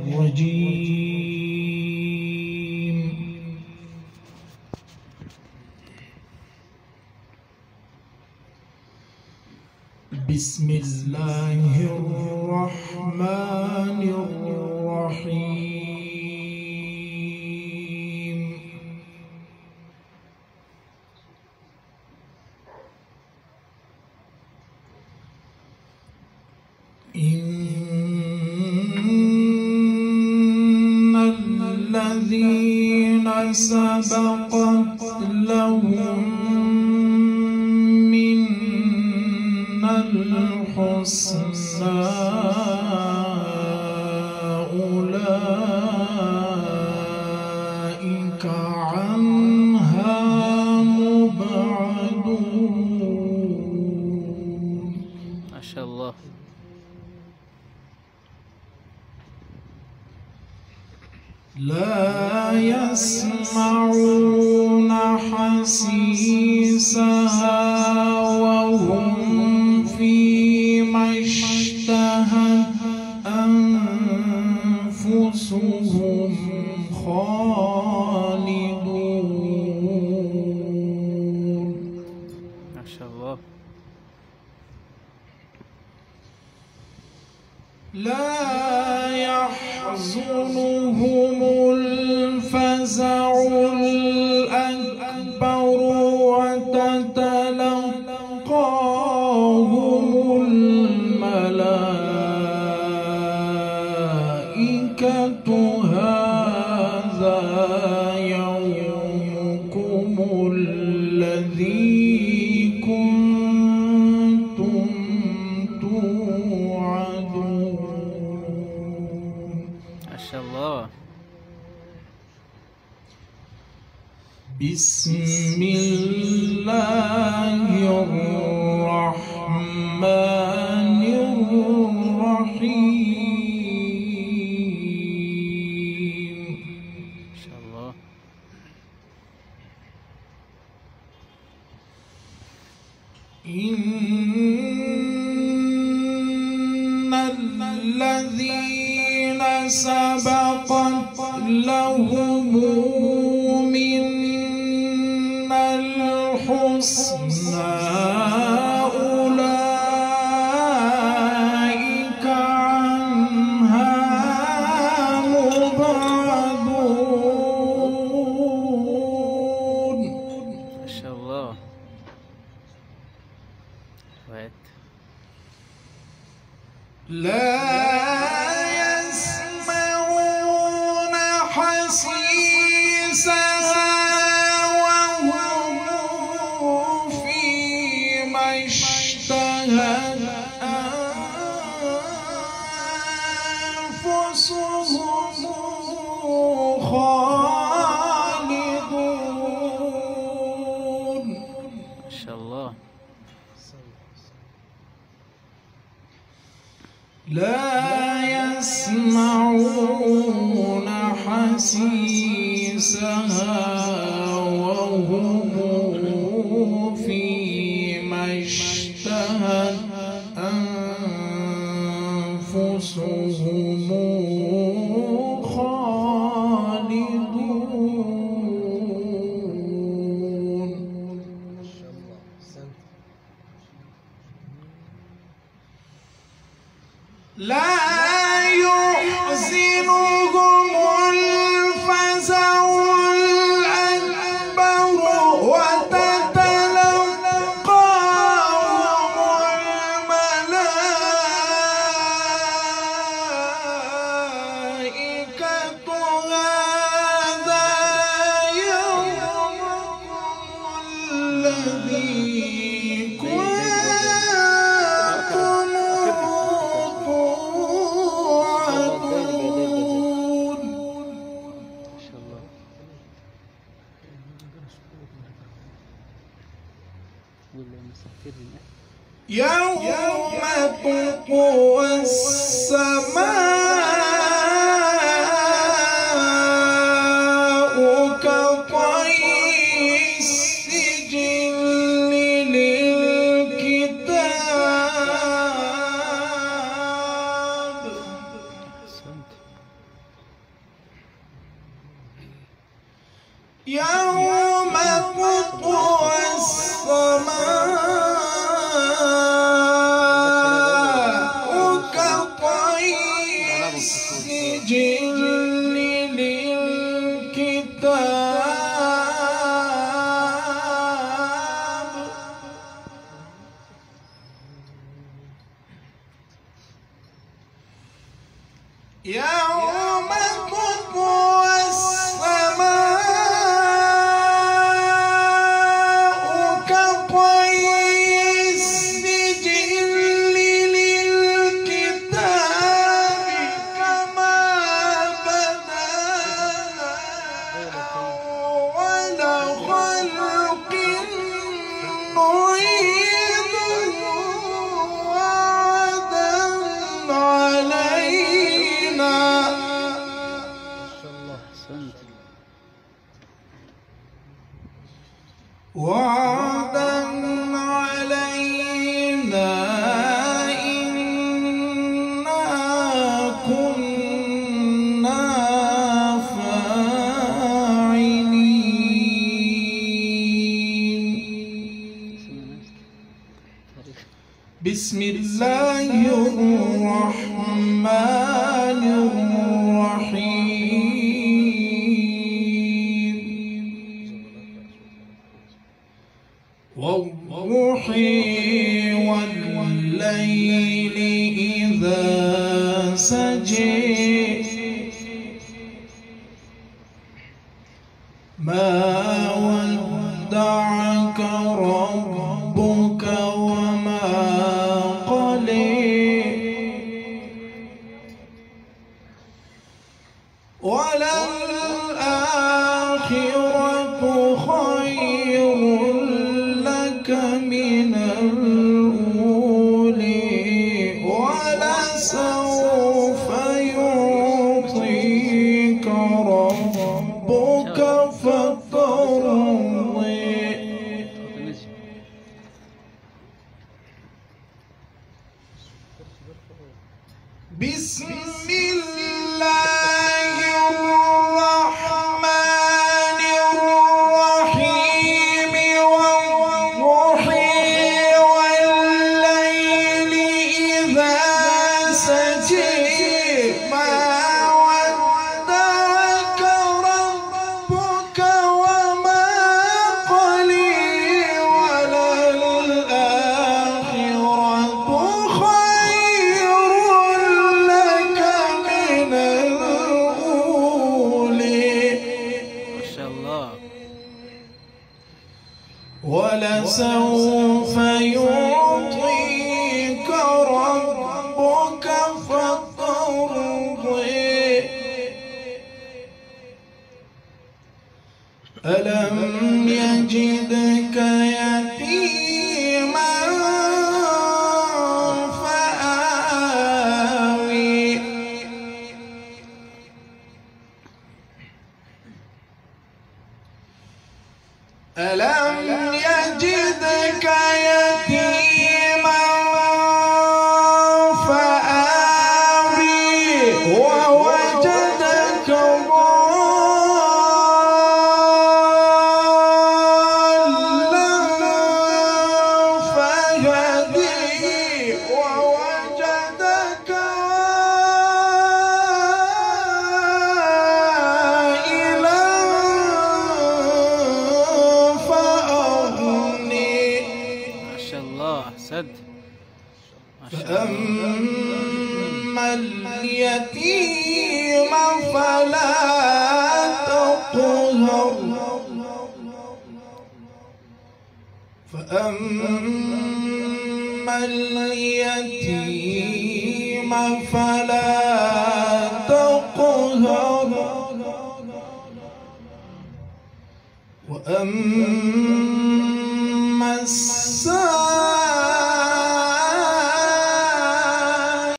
الرجيم. بسم الله الرحمن الرحيم. إن الذين سبقت لهم منا الحسنى أولئك عنها مبعدون. ما شاء الله. لا يسمعون حسيسها وهم فيما اشتهت أنفسهم خالدون. ما شاء الله. لا يحزنهم الفزع الأكبر وتتلقاهم الملائكة هذا يومكم الذي كنتم توعدون. ما شاء الله. بسم الله الرحمن الرحيم. ما شاء الله. إن الذين سبقت لهم منا الحسنى أولئك عنها مبعدون. ما شاء الله. وقت. لا يسمعون حسيسها وهم فيما اشتهت أنفسهم خالدون. ما شاء الله. لا يسمعون حسيسها وهم فيما اشتهت أنفسهم خالدون. لا يحزنهم الفزع الأكبر وتتلقاهم الملائكة هذا يومكم الذي كنتم توعدون. ما شاء الله. يوم تطوى السماء كطي السجل للكتاب. أحسنت. يوم تطوى السماء كطي السجل للكتاب يوم تطوى السماء كطي السجل للكتاب كما بدأنا أول خلق نعيده وعدا علينا أحسنت. وعدا علينا إنا كنا فاعلين. بسم الله الرحمن الرحيم. والروح والليل إذا سجى ما ودعك ربك وما قلى وللآخرة خير لك من الأولى ولسوف يعطيك ربك فترضى. بسم الله الرحمن الرحيم. والروح والليل إذا سجى ما ودعك ربك وما قلى وللآخرة خير لك من الأولى ما شاء الله. ولسوف يعطيك ربك فترضى. ألم يجدك يتيما فآوي ألم يجدك يتيما فآوي ووجدك ضالا فهدي ووجدك عائلا فأغني. ما شاء الله. أحسنت. ما شاء الله. فأما اليتيم فلا تقهر فأما اليتيم فلا تقهر وأما السائل